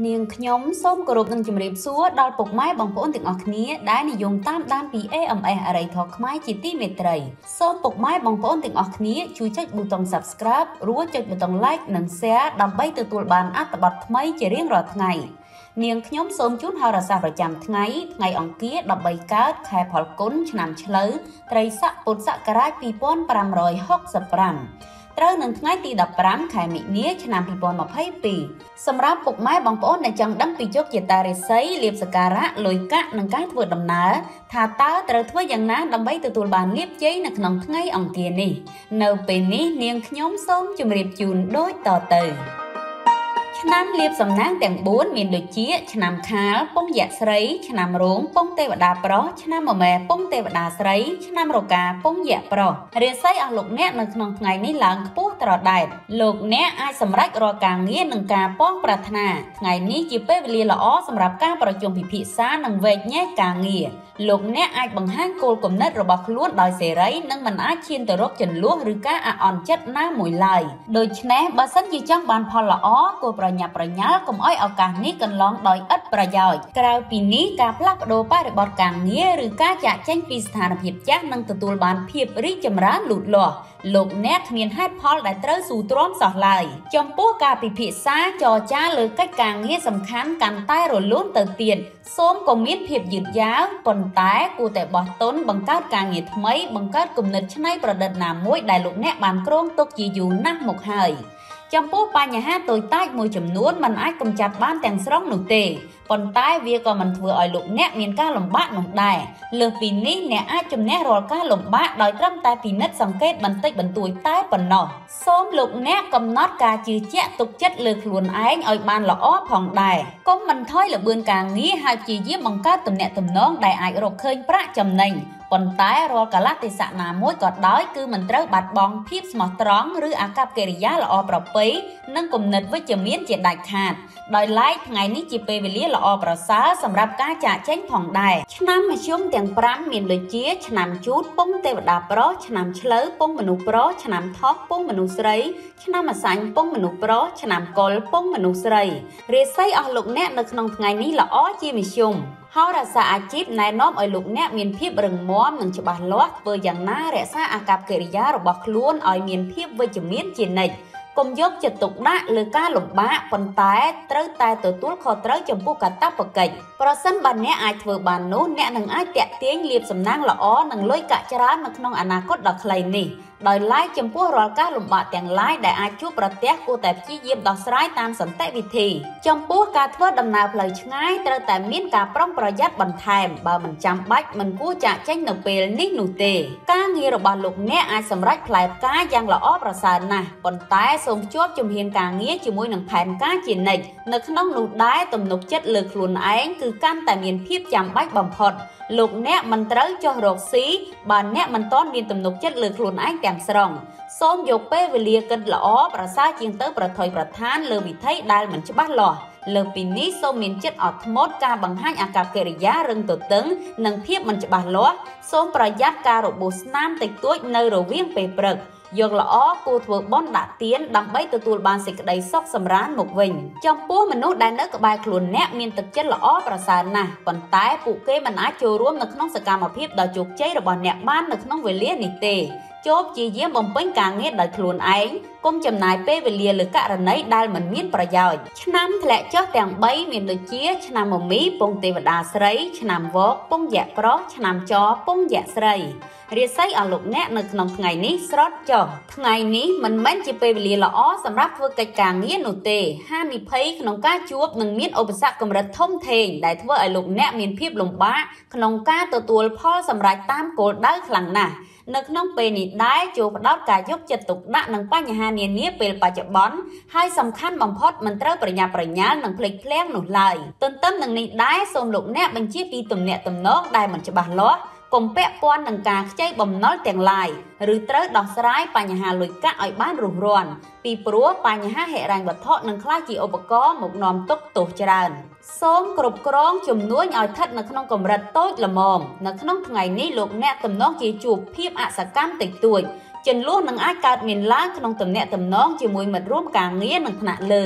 នាងខ្ញុំសូមគោរពនឹងជម្រាបសួរដល់ពុកម៉ែបងប្អូនទាំងអស់គ្នាដែលនិយមតាមដានពី AMS អរិយធម៌ខ្មែរជាទីមេត្រីសូមពុកម៉ែបងប្អូនទាំងអស់គ្នាជួយចុចប៊ូតុង Subscribe រួចចុចប៊ូតុង Like និង Share ដើម្បីទទួលបានអត្ថបទថ្មីជារៀងរាល់ថ្ងៃនាងខ្ញុំសូមជូនហោរាសាស្ត្រប្រចាំថ្ងៃអង្គារ13កើតខែផលគុណឆ្នាំឆ្លូវត្រីស័កពុទ្ធសករាជ2565ត្រូវនឹងថ្ងៃទី15ខែមិនិនាឆ្នាំ2022សម្រាប់ពុកម៉ែបងប្អូនដែលចង់ដឹងពីជោគជតារាសីលាភសក្ការៈលុយកាក់និងការធ្វើដំណើរថាតើត្រូវធ្វើយ៉ាងណាដើម្បីទទួលបានលាភជ័យនៅក្នុងថ្ងៃអង្គារនេះនៅពេលនេះនាងខ្ញុំសូមជម្រាបជូនដូចតទៅឆ្នាំលាភសំណាងទាំង4មានដូចជាឆ្នាំខាលពងយៈស្រីឆ្នាំរោងពងទេវតាប្រុសឆ្នាំមមែពងទេវតាស្រីឆ្នាំរកាពងយៈប្រុសរាសីអស់លោកអ្នកនៅក្នុងថ្ងៃនេះឡើងខ្ពស់ត្រដែតលោកអ្នកអាចសម្រេចរាល់ការងារនិងការប៉ងប្រាថ្នាថ្ងៃនេះជាពេលវេលាល្អសម្រាប់ការប្រជុំពិភាក្សានិងវែកញែកការងារលោកអ្នកអាចបង្ហាញគោលគំនិតរបស់ខ្លួនដោយសេរីនិងមិនអាចឈានទៅរកជន្លោះឬការអាក់អន់ចិត្តណាមួយឡើយដូច្នេះបើសិនជាចង់បានផលល្អគួរប្រញាប់ប្រញាល់កុំឲ្យឱកាសនេះកន្លងដោយឥតប្រយោជន៍ក្រៅពីនេះការផ្លាស់ប្ដូរបរិបទការងារឬការចាកចេញពីស្ថានភាពចាស់នឹងទទួលបានភាពរីកចម្រើនលូតលាស់លោកអ្នកគ្មានហេតុផលដែលត្រូវស៊ូទ្រាំសោះឡើយចំពោះការពិភាក្សាចរចាលើកិច្ចការងារសំខាន់កាន់តែរលូនទៅទៀតសូមកុំមានភាពយឺតយ៉ាវប៉ុន្តែគួរតែបោះទុនបង្កើតការងារថ្មីបង្កើតគំនិតច្នៃប្រឌិតណាមួយដែលលោកអ្នកបានគ្រោងទុកជាយូរណាស់មកហើយចំពោះបញ្ហាតូចតាចមួយចំនួនมันអាចកម្ចាត់បានទាំងស្រុងនោះទេប៉ុន្តែវាក៏មិនធ្វើឲ្យលោកអ្នកមានការលំបាកនោះដែរលើសពីនេះអ្នកអាចជំនះរាល់ការលំបាកដោយត្រឹមតែពិនិត្យសង្កេតបន្តិចបន្តួចតែប៉ុណ្ណោះសូមលោកអ្នកកំណត់ការជឿជាក់ទុកចិត្តលើខ្លួនឯងឲ្យបានល្អផងដែរកុំបន្ថយល្បឿនការងារហើយព្យាយាមបង្កើតទំនាក់ទំនងដែលអាចរកឃើញប្រាក់ចំណេញប៉ុន្តែរាល់កាលៈទេសៈណាមួយក៏ដោយគឺមិនត្រូវបាត់បង់ភាពស្មោះត្រង់ឬអាកប្បកិរិយាល្អប្រពៃនិងគំនិតវិជ្ជមានជាដាច់ខាតដោយឡែកថ្ងៃនេះជាពេលវេលាល្អប្រសើរសម្រាប់ការចាកចេញផងដែរឆ្នាំមធ្យមទាំង5មានដូចជាឆ្នាំជូតពងទេវតាប្រុសឆ្នាំឆ្លូវពងមនុស្សប្រុសឆ្នាំថោះពងមនុស្សស្រីឆ្នាំម្សាញ់ពងមនុស្សប្រុសឆ្នាំកុលពងមនុស្សស្រីរាសីអស់លោកអ្នកនៅក្នុងថ្ងៃនេះល្អជាមធ្យមហោរាសាអាជីពណែនាំឲ្យលោកអ្នកមានភាពរឹងមាំនិងច្បាស់លាស់ធ្វើយ៉ាងណារក្សាអាកប្បកិរិយារបស់ខ្លួនឲ្យមានភាពវិជ្ជមានជានិច្ចកុំយកចិត្តទុកដាក់លើការលំបាកប៉ុន្តែត្រូវតែទទួលខុសត្រូវចំពោះកាតព្វកិច្ចប្រសិនបើអ្នកអាចធ្វើបាននោះអ្នកនឹងអាចតាក់ទាញលាភសំណាងល្អនិងលុយកាក់ច្រើននៅក្នុងអនាគតដ៏ខ្លីនេះដោយឡែកចំពោះរាល់ការលំបាកទាំងឡាយដែលអាចជួបប្រទះគួរតែព្យាយាមដោះស្រាយតាមសន្តិវិធីចំពោះការធ្វើដំណើរផ្លូវឆ្ងាយត្រូវតែមានការប្រុងប្រយ័ត្នបន្ថែមបើមិនចាំបាច់មិនគួរចាកចេញនៅពេលនេះនោះទេការងាររបស់លោកអ្នកអាចសម្រេចផ្លែផ្កាយ៉ាងល្អប្រសើរណាស់ប៉ុន្តែសូមភ្ជាប់ជំហានការងារជាមួយនឹងផែនការជានិច្ចនៅក្នុងនោះដែរទំនុកចិត្តលើខ្លួនឯងគឺកាន់តែមានភាពចាំបាច់បំផុតលោកអ្នកមិនត្រូវចុះរកស៊ីបើអ្នកមិនទាន់មានទំនុកចិត្តលើខ្លួនឯងទាំងស្រុងសូមយកពេលវេលាគិតល្អប្រសើរជាងទៅប្រថុយប្រថានលើវិថីដែលមិនច្បាស់លាស់លើពីនេះសូមមានចិត្តអត់ធ្មត់ការបង្ហាញអាកប្បកិរិយារឹងទទឹងនិងភាពមិនច្បាស់លាស់សូមប្រយ័ត្នការរបួសស្នាមតិចតួចនៅរវាងពេលព្រឹកយកល្អគួរធ្វើបុណ្យដាក់ទានដើម្បីទទួលបានសេចក្តីសុខសម្រានមកវិញចំពោះមនុស្សដែលនៅក្បែរខ្លួនអ្នកមានទឹកចិត្តល្អប្រសើរណាស់ប៉ុន្តែពួកគេមិនអាចចូលរួមនៅក្នុងសកម្មភាពដ៏ជោគជ័យរបស់អ្នកបាននៅក្នុងវេលានេះទេចូលព្យាយាមបំពេញការងារដោយខ្លួនឯងកុំចំណាយពេលវេលាលើករណីដែលមិនមានប្រយោជន៍ឆ្នាំធ្លាក់ចុះទាំង3មានដូចជាឆ្នាំមមីពងទេវតាស្រីឆ្នាំវកពងយៈប្រុសឆ្នាំចពងយៈស្រីរាសីអស់លោកអ្នកនៅក្នុងថ្ងៃនេះស្រត់ចុះថ្ងៃនេះមិនមែនជាពេលវេលាល្អសម្រាប់ធ្វើកិច្ចការងារនោះទេហានិភ័យក្នុងការជួបនឹងមានឧបសគ្គកម្រិតធំធេងដែលធ្វើឲ្យលោកអ្នកមានភាពលំបាកក្នុងការទទួលផលសម្រេចតាមគោលដៅខ្លាំងណាស់នៅក្នុងពេលនេះដែរចូលផ្ដោតការយកចិត្តទុកដាក់នឹងបញ្ហានានាពេលបច្ចុប្បន្នហើយសំខាន់បំផុតមិនត្រូវប្រញាប់ប្រញាល់នឹងភ្លេចភ្លាំងនោះឡើយទន្ទឹមនឹងនេះដែរសូមលោកអ្នកបញ្ជាពីទំនាក់ទំនងដែលមិនច្បាស់លាស់កុំពាក់ព័ន្ធនឹងការខ្ចីបំណុលទាំងឡាយឬត្រូវដោះស្រាយបញ្ហាលុយកាក់ឲ្យបានរុះរាន់ពីព្រោះបញ្ហាហិរញ្ញវត្ថុនឹងក្លាយជាឧបករណ៍មកនាំទុក្ខទោសច្រើនសូមគ្រប់គ្រងជំនួញឲ្យស្ថិតនៅក្នុងកម្រិតតូចល្មមនៅក្នុងថ្ងៃនេះលោកអ្នកទំនងជាជួបភាពអសកម្មតិចតួចជន្លោះនឹងអាចកើតមានឡើងក្នុងទំនាក់ទំនងជាមួយមិត្តរួមការងារនិងថ្នាក់លើ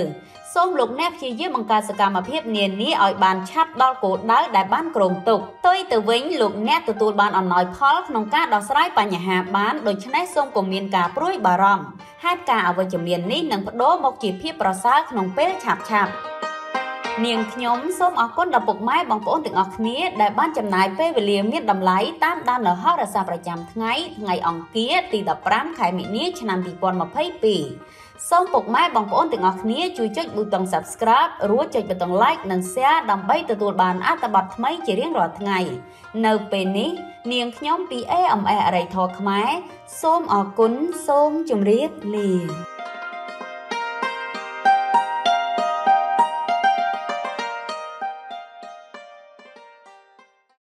សូមលោកអ្នកព្យាយាមបង្កើតសកម្មភាពនានាឲ្យបានឆាប់ដល់គោលដៅដែលបានគ្រោងទុកផ្ទុយទៅវិញលោកអ្នកទទួលបានអំណោយផលក្នុងការដោះស្រាយបញ្ហាបានដូច្នេះសូមកុំមានការព្រួយបារម្ភហេតុការណ៍អវិជ្ជមាននេះនឹងប្តូរមកជាភាពប្រសើរក្នុងពេលឆាប់ៗនាងខ្ញុំសូមអរគុណដល់ពុកម៉ែបងប្អូនទាំងអស់គ្នាដែលបានចំណាយពេលវេលាមានតម្លៃតាមដាននៅហោរាសាស្ត្រប្រចាំថ្ងៃអង្គារទី15ខែមីនាឆ្នាំ2022សូមពុកម៉ែបងប្អូនទាំងអស់គ្នាជួយចុចប៊ូតុង Subscribe រួចចុចប៊ូតុង Like និង Share ដើម្បីទទួលបានអត្ថបទថ្មីជារៀងរាល់ថ្ងៃនៅពេលនេះនាងខ្ញុំពី AMS អរិយធម៌ខ្មែរសូមអរគុណសូមជម្រាបលា